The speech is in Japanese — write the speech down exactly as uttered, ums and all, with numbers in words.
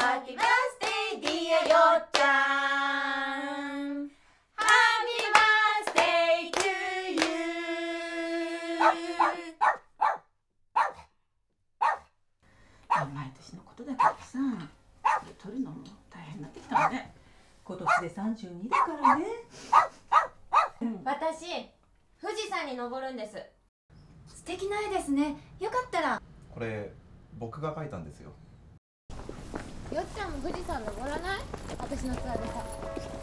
ハッピーバースデーディアよっちゃん。ハッピーバースデートゥーユー。毎年のことだけどさ、取るのも大変になってきたわね。今年でさんじゅうにだからね。うん、私、富士山に登るんです。素敵な絵ですね。よかったら。 これ僕が描いたんですよ。 よっちゃんも富士山登らない？私のツアーでさ。